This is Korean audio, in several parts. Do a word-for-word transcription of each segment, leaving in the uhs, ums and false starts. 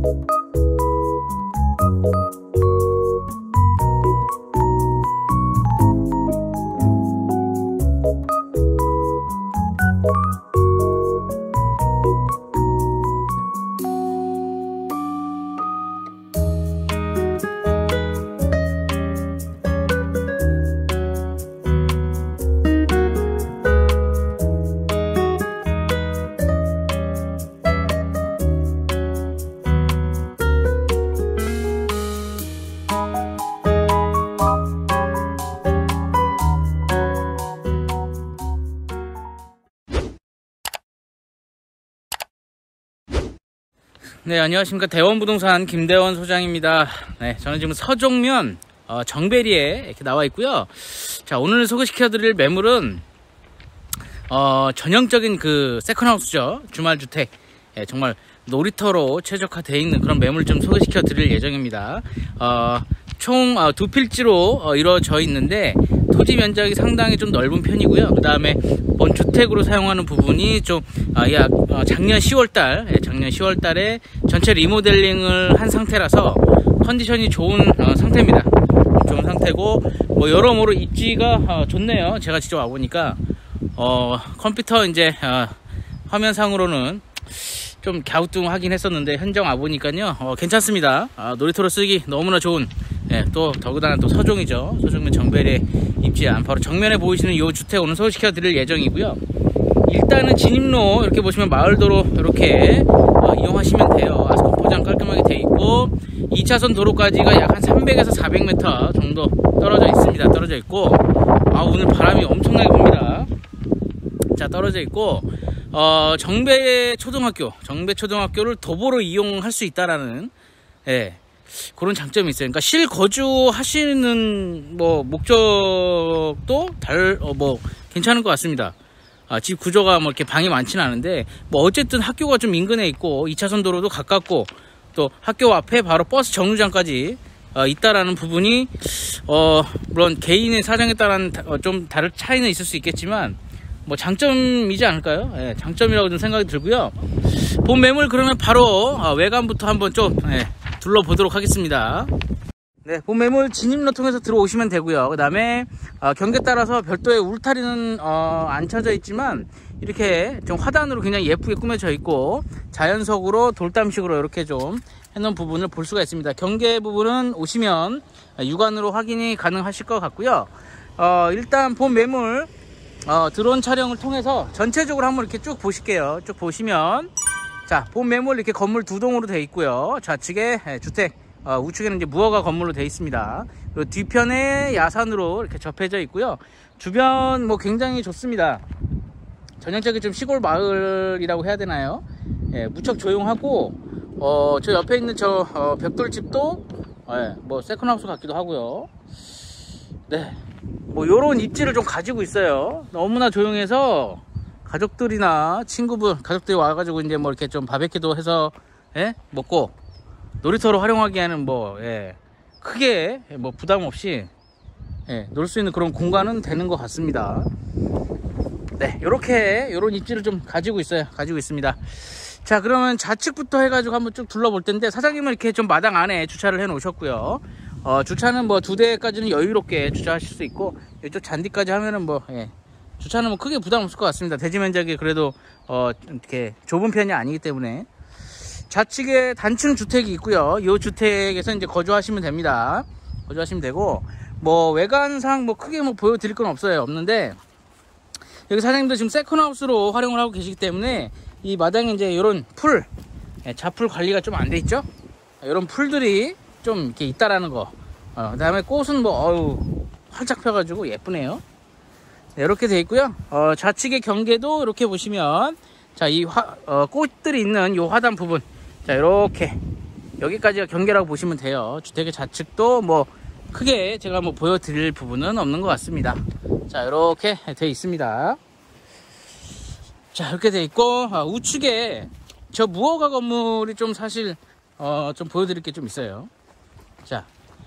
네, 안녕하십니까. 대원부동산 김대원 소장입니다. 네, 저는 지금 서종면 어, 정베리에 이렇게 나와 있고요. 자, 오늘 소개시켜 드릴 매물은 어, 전형적인 그 세컨하우스죠. 주말주택. 예, 정말 놀이터로 최적화되어 있는 그런 매물 좀 소개시켜 드릴 예정입니다. 어, 총 어, 두 필지로 어, 이루어져 있는데 토지 면적이 상당히 좀 넓은 편이고요. 그 다음에 본 주택으로 사용하는 부분이 좀 어, 약 어, 작년 시월달 예, 작년 시월달에 전체 리모델링을 한 상태라서 컨디션이 좋은 어, 상태입니다. 좋은 상태고 뭐 여러모로 입지가 어, 좋네요. 제가 직접 와보니까 어, 컴퓨터 이제 어, 화면상으로는 좀 갸우뚱하긴 했었는데 현장 와보니까요 어, 괜찮습니다. 아, 놀이터로 쓰기 너무나 좋은 예, 또 더구나 또 서종이죠. 서종면 정베리에 입지한 바로 정면에 보이시는 이 주택 오늘 소개시켜 드릴 예정이고요. 일단은 진입로 이렇게 보시면 마을도로 이렇게 어, 이용하시면 돼요. 아스콘 포장 깔끔하게 돼 있고 이 차선 도로까지가 약 한 삼백에서 사백 미터 정도 떨어져 있습니다. 떨어져 있고 아, 오늘 바람이 엄청나게 붑니다. 자, 떨어져 있고 어, 정배 초등학교 정배 초등학교를 도보로 이용할 수 있다라는 예, 그런 장점이 있어요. 그러니까 실거주 하시는 뭐 목적도 달 어, 뭐 괜찮은 것 같습니다. 아, 집 구조가 뭐 이렇게 방이 많지는 않은데 뭐 어쨌든 학교가 좀 인근에 있고 이 차선 도로도 가깝고 또 학교 앞에 바로 버스 정류장까지 어, 있다라는 부분이 어, 물론 개인의 사정에 따른 어, 좀 다른 차이는 있을 수 있겠지만 뭐 장점이지 않을까요? 예, 장점이라고 좀 생각이 들고요. 본 매물 그러면 바로 어, 외관부터 한번 좀 예, 둘러보도록 하겠습니다. 네, 본 매물 진입로 통해서 들어오시면 되고요. 그 다음에 어, 경계 따라서 별도의 울타리는 어, 안 쳐져 있지만 이렇게 좀 화단으로 굉장히 예쁘게 꾸며져 있고 자연석으로 돌담식으로 이렇게 좀 해놓은 부분을 볼 수가 있습니다. 경계 부분은 오시면 육안으로 확인이 가능하실 것 같고요. 어, 일단 본 매물 어, 드론 촬영을 통해서 전체적으로 한번 이렇게 쭉 보실게요. 쭉 보시면 자, 본 매물 이렇게 건물 두 동으로 되어 있고요. 좌측에 예, 주택, 어, 우측에는 이제 무허가 건물로 되어 있습니다. 그리고 뒤편에 야산으로 이렇게 접해져 있고요. 주변 뭐 굉장히 좋습니다. 전형적인 좀 시골 마을이라고 해야 되나요? 예, 무척 조용하고 어, 저 옆에 있는 저 어, 벽돌집도 예, 뭐 세컨하우스 같기도 하고요. 네, 뭐 요런 입지를 좀 가지고 있어요. 너무나 조용해서 가족들이나 친구분 가족들이 와가지고 이제 뭐 이렇게 좀 바베큐도 해서 예? 먹고 놀이터로 활용하기에는 뭐 예, 크게 뭐 부담 없이 예, 놀 수 있는 그런 공간은 되는 것 같습니다. 네, 요렇게 요런 입지를 좀 가지고 있어요. 가지고 있습니다. 자, 그러면 좌측부터 해가지고 한번 쭉 둘러볼 텐데 사장님은 이렇게 좀 마당 안에 주차를 해 놓으셨고요. 어, 주차는 뭐 두 대까지는 여유롭게 주차하실 수 있고 이쪽 잔디까지 하면은 뭐 예, 주차는 뭐 크게 부담 없을 것 같습니다. 대지 면적이 그래도 어, 이렇게 좁은 편이 아니기 때문에 좌측에 단층 주택이 있고요. 이 주택에서 이제 거주하시면 됩니다. 거주하시면 되고 뭐 외관상 뭐 크게 뭐 보여드릴 건 없어요. 없는데 여기 사장님도 지금 세컨하우스로 활용을 하고 계시기 때문에 이 마당에 이제 이런 풀 예, 자풀 관리가 좀 안 돼 있죠. 이런 풀들이 좀 이렇게 있다라는 거. 어, 그 다음에 꽃은 뭐 어우 활짝 펴가지고 예쁘네요. 네, 이렇게 돼 있고요. 어, 좌측의 경계도 이렇게 보시면 자, 이 화, 어, 꽃들이 있는 요 화단 부분 자, 이렇게 여기까지가 경계라고 보시면 돼요. 주택의 좌측도 뭐 크게 제가 뭐 보여드릴 부분은 없는 것 같습니다. 자, 이렇게 돼 있습니다. 자, 이렇게 돼 있고 아, 우측에 저 무허가 건물이 좀 사실 어, 좀 보여드릴 게 좀 있어요. 자,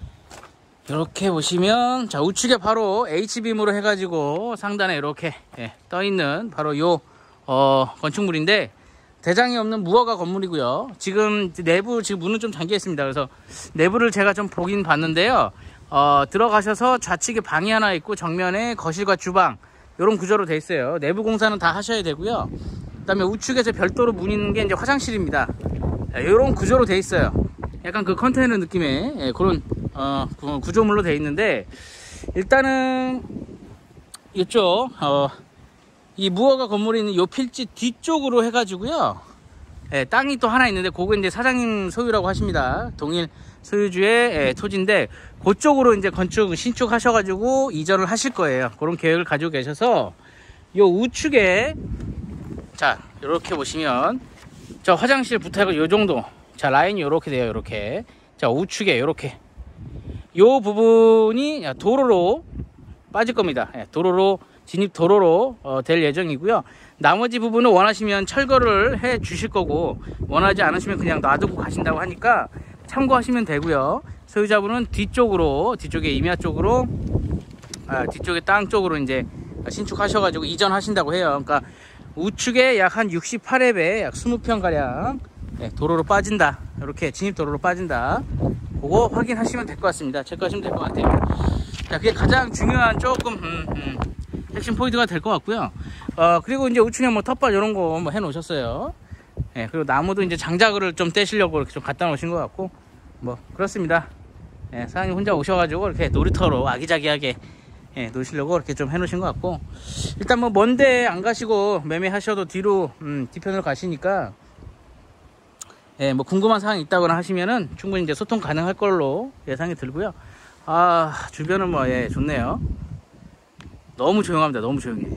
이렇게 보시면 자, 우측에 바로 H빔으로 해가지고 상단에 이렇게 예, 떠 있는 바로 요 어, 건축물인데 대장이 없는 무허가 건물이고요. 지금 내부 지금 문은 좀 잠겨 있습니다. 그래서 내부를 제가 좀 보긴 봤는데요. 어, 들어가셔서 좌측에 방이 하나 있고 정면에 거실과 주방 이런 구조로 돼 있어요. 내부 공사는 다 하셔야 되고요. 그다음에 우측에서 별도로 문 있는 게 이제 화장실입니다. 이런 구조로 돼 있어요. 약간 그 컨테이너 느낌의 예, 그런 어, 구조물로 돼 있는데 일단은 이쪽 어, 이 무허가 건물이 있는 요 필지 뒤쪽으로 해가지고요. 예, 땅이 또 하나 있는데 그거 이제 사장님 소유라고 하십니다. 동일 소유주의 예, 토지인데 그쪽으로 이제 건축 신축 하셔가지고 이전을 하실 거예요. 그런 계획을 가지고 계셔서 요 우측에 자 이렇게 보시면 저 화장실 부탁을 요 정도 자 라인이 요렇게 돼요. 요렇게 자 우측에 요렇게 요 부분이 도로로 빠질 겁니다. 예, 도로로 진입 도로로 어, 될 예정이고요. 나머지 부분은 원하시면 철거를 해 주실 거고 원하지 않으시면 그냥 놔두고 가신다고 하니까 참고하시면 되고요. 소유자분은 뒤쪽으로 뒤쪽에 임야 쪽으로 아, 뒤쪽에 땅 쪽으로 이제 신축하셔가지고 이전하신다고 해요. 그러니까 우측에 약 한 육십팔 헵에 약 이십 평 가량 네, 도로로 빠진다. 이렇게 진입 도로로 빠진다. 그거 확인하시면 될 것 같습니다. 체크하시면 될 것 같아요. 자, 그게 가장 중요한 조금 음, 음, 핵심 포인트가 될 것 같고요. 어, 그리고 이제 우측에 뭐 텃밭 이런 거 뭐 해 놓으셨어요. 예, 그리고 나무도 이제 장작을 좀 떼시려고 이렇게 좀 갖다 놓으신 것 같고, 뭐, 그렇습니다. 예, 사장님 혼자 오셔가지고 이렇게 놀이터로 아기자기하게, 예, 놓으시려고 이렇게 좀 해 놓으신 것 같고, 일단 뭐 먼데 안 가시고 매매하셔도 뒤로, 음, 뒤편으로 가시니까, 예, 뭐 궁금한 사항이 있다거나 하시면은 충분히 이제 소통 가능할 걸로 예상이 들고요. 아, 주변은 뭐, 예, 좋네요. 너무 조용합니다. 너무 조용해.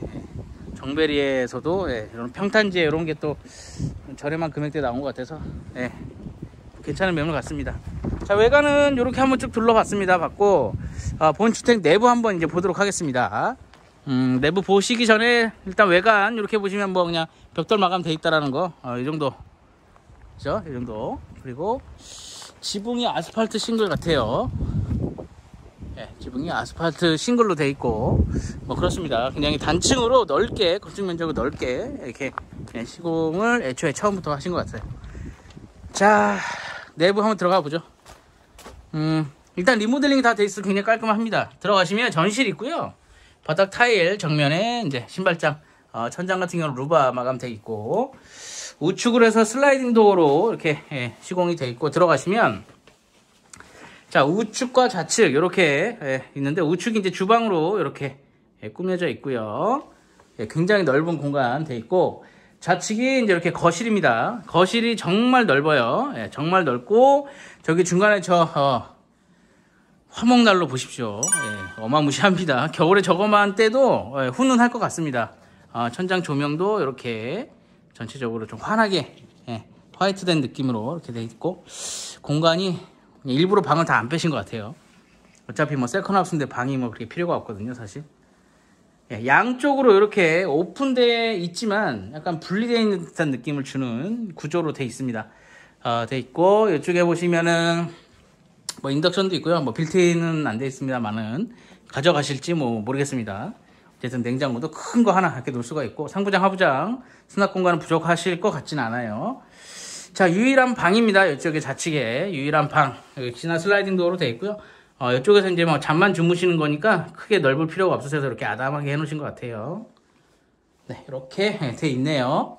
정베리에서도 예, 이런 평탄지에 이런 게 또 저렴한 금액대에 나온 것 같아서 예, 괜찮은 매물 같습니다. 자, 외관은 이렇게 한번 쭉 둘러봤습니다. 봤고 아, 본 주택 내부 한번 이제 보도록 하겠습니다. 음, 내부 보시기 전에 일단 외관 이렇게 보시면 뭐 그냥 벽돌 마감 돼 있다라는 거, 어, 이 정도, 그죠? 이 정도. 그리고 지붕이 아스팔트 싱글 같아요. 예, 지붕이 아스팔트 싱글로 돼 있고 뭐 그렇습니다. 굉장히 단층으로 넓게 건축 면적을 넓게 이렇게 시공을 애초에 처음부터 하신 것 같아요. 자, 내부 한번 들어가 보죠. 음, 일단 리모델링이 다 돼 있어 굉장히 깔끔합니다. 들어가시면 전실 있고요. 바닥 타일 정면에 이제 신발장, 어, 천장 같은 경우는 루바 마감돼 있고 우측으로 해서 슬라이딩 도어로 이렇게 예, 시공이 돼 있고 들어가시면 자, 우측과 좌측 이렇게 예, 있는데 우측이 이제 주방으로 이렇게 예, 꾸며져 있고요. 예, 굉장히 넓은 공간 돼 있고 좌측이 이제 이렇게 거실입니다. 거실이 정말 넓어요. 예, 정말 넓고 저기 중간에 저 어, 화목난로 보십시오. 예, 어마무시합니다. 겨울에 저거만 떼도 예, 훈훈할 것 같습니다. 어, 천장 조명도 이렇게 전체적으로 좀 환하게 예, 화이트된 느낌으로 이렇게 돼 있고 공간이 일부러 방을 다 안 빼신 것 같아요. 어차피 뭐 세컨하우스인데 방이 뭐 그렇게 필요가 없거든요, 사실. 예, 양쪽으로 이렇게 오픈되어 있지만 약간 분리되어 있는 듯한 느낌을 주는 구조로 되어 있습니다. 어, 되어 있고 이쪽에 보시면은 뭐 인덕션도 있고요. 뭐 빌트인은 안 되어 있습니다만은 가져가실지 뭐 모르겠습니다. 어쨌든 냉장고도 큰 거 하나 이렇게 놓을 수가 있고 상부장, 하부장 수납 공간은 부족하실 것 같진 않아요. 자, 유일한 방입니다. 이쪽에 좌측에 유일한 방. 여기 지나 슬라이딩 도어로 되어 있고요. 어, 이쪽에서 이제 뭐 잠만 주무시는 거니까 크게 넓을 필요가 없어서 이렇게 아담하게 해 놓으신 것 같아요. 네, 이렇게 돼 있네요.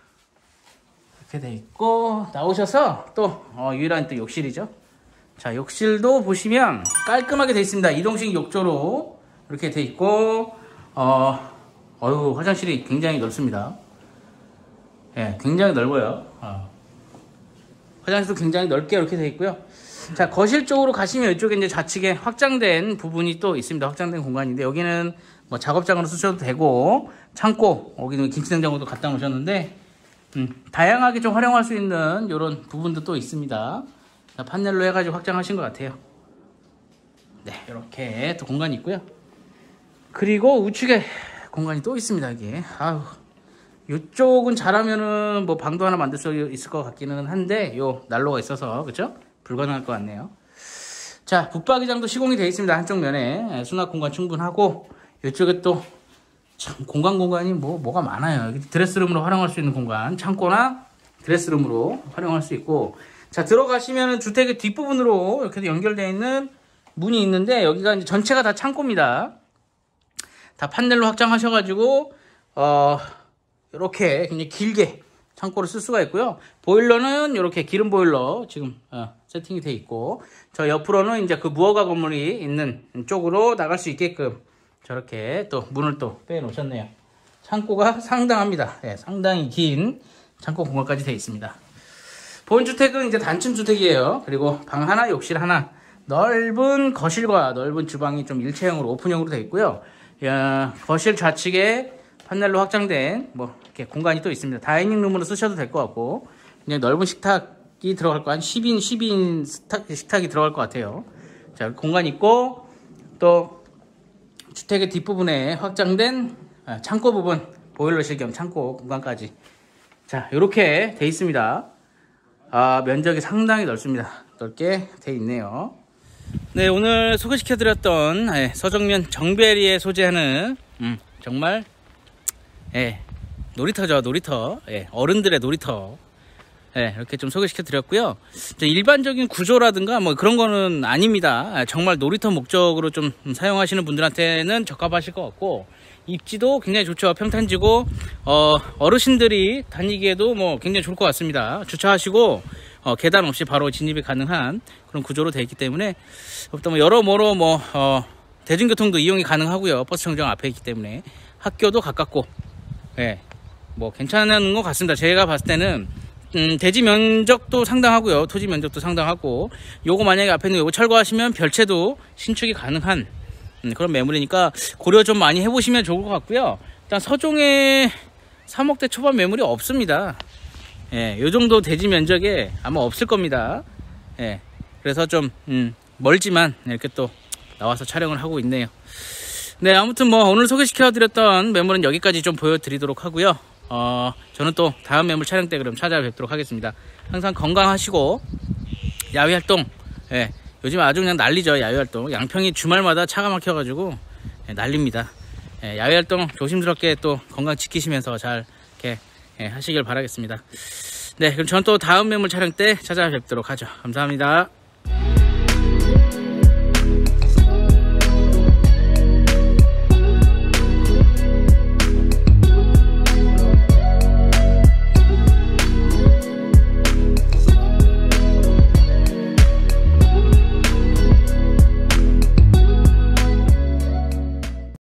이렇게 돼 있고 나오셔서 또 어, 유일한 또 욕실이죠. 자, 욕실도 보시면 깔끔하게 돼 있습니다. 이동식 욕조로 이렇게 돼 있고 어, 어휴, 화장실이 굉장히 넓습니다. 예, 굉장히 넓어요. 어. 화장실도 굉장히 넓게 이렇게 되어 있고요. 자, 거실 쪽으로 가시면 이쪽에 이제 좌측에 확장된 부분이 또 있습니다. 확장된 공간인데 여기는 뭐 작업장으로 쓰셔도 되고 창고, 여기는 김치냉장고도 갖다 놓으셨는데 음, 다양하게 좀 활용할 수 있는 이런 부분도 또 있습니다. 자, 판넬로 해가지고 확장하신 것 같아요. 네, 이렇게 또 공간이 있고요. 그리고 우측에 공간이 또 있습니다. 이게 아유. 이쪽은 잘하면은 뭐 방도 하나 만들 수 있을 것 같기는 한데 요 난로가 있어서 그쵸? 불가능할 것 같네요. 자, 붙박이장도 시공이 되어 있습니다. 한쪽 면에 수납 공간 충분하고 이쪽에 또 참 공간 공간이 뭐 뭐가 많아요. 드레스룸으로 활용할 수 있는 공간, 창고나 드레스룸으로 활용할 수 있고, 자, 들어가시면은 주택의 뒷부분으로 이렇게 연결되어 있는 문이 있는데, 여기가 이제 전체가 다 창고입니다. 다 판넬로 확장하셔가지고, 어, 이렇게 굉장히 길게 창고를 쓸 수가 있고요. 보일러는 이렇게 기름 보일러 지금 어, 세팅이 돼 있고, 저 옆으로는 이제 그 무허가 건물이 있는 쪽으로 나갈 수 있게끔 저렇게 또 문을 또 빼 놓으셨네요. 창고가 상당합니다. 네, 상당히 긴 창고 공간까지 되어 있습니다. 본 주택은 이제 단층 주택이에요. 그리고 방 하나, 욕실 하나, 넓은 거실과 넓은 주방이 좀 일체형으로 오픈형으로 되어 있고요. 야, 거실 좌측에 판넬로 확장된 뭐 이렇게 공간이 또 있습니다. 다이닝 룸으로 쓰셔도 될 것 같고, 그냥 넓은 식탁이 들어갈 거, 한 십 인, 십이 인 식탁, 식탁이 들어갈 것 같아요. 자, 공간 있고, 또 주택의 뒷부분에 확장된 창고 부분, 보일러실 겸 창고 공간까지. 자, 이렇게 돼 있습니다. 아, 면적이 상당히 넓습니다. 넓게 돼 있네요. 네, 오늘 소개시켜드렸던 네, 서정면 정베리에 소재하는 음, 정말 예, 놀이터죠, 놀이터. 예, 어른들의 놀이터. 예, 이렇게 좀 소개시켜 드렸고요. 일반적인 구조라든가 뭐 그런 거는 아닙니다. 정말 놀이터 목적으로 좀 사용하시는 분들한테는 적합하실 것 같고, 입지도 굉장히 좋죠. 평탄지고, 어, 어르신들이 다니기에도 뭐 굉장히 좋을 것 같습니다. 주차하시고, 어, 계단 없이 바로 진입이 가능한 그런 구조로 되어 있기 때문에, 또 뭐 여러모로 뭐, 어, 대중교통도 이용이 가능하고요. 버스 정류장 앞에 있기 때문에. 학교도 가깝고, 예, 뭐 괜찮은 것 같습니다. 제가 봤을 때는 음, 대지 면적도 상당하고요, 토지 면적도 상당하고, 요거 만약에 앞에 있는 요거 철거하시면 별채도 신축이 가능한 음, 그런 매물이니까 고려 좀 많이 해보시면 좋을 것 같고요. 일단 서종에 삼억대 초반 매물이 없습니다. 예, 요 정도 대지 면적에 아마 없을 겁니다. 예, 그래서 좀 음, 멀지만 이렇게 또 나와서 촬영을 하고 있네요. 네, 아무튼 뭐 오늘 소개시켜 드렸던 매물은 여기까지 좀 보여드리도록 하고요. 어, 저는 또 다음 매물 촬영 때 그럼 찾아뵙도록 하겠습니다. 항상 건강하시고, 야외 활동, 예, 요즘 아주 그냥 난리죠. 야외 활동. 양평이 주말마다 차가 막혀가지고 예, 난립니다. 예, 야외 활동 조심스럽게 또 건강 지키시면서 잘 이렇게 예, 하시길 바라겠습니다. 네, 그럼 저는 또 다음 매물 촬영 때 찾아뵙도록 하죠. 감사합니다.